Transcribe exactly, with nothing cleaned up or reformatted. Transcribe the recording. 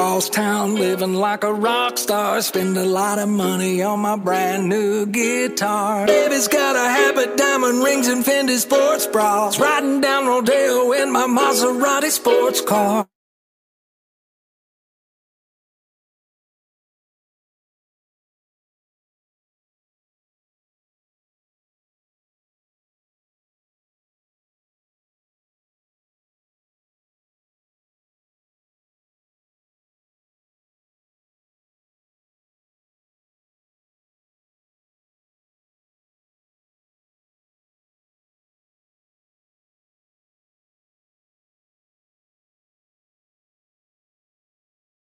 across town, living like a rock star. Spend a lot of money on my brand new guitar. Baby's got a habit, diamond rings and Fendi sports bras. Riding down Rodeo in my Maserati sports car.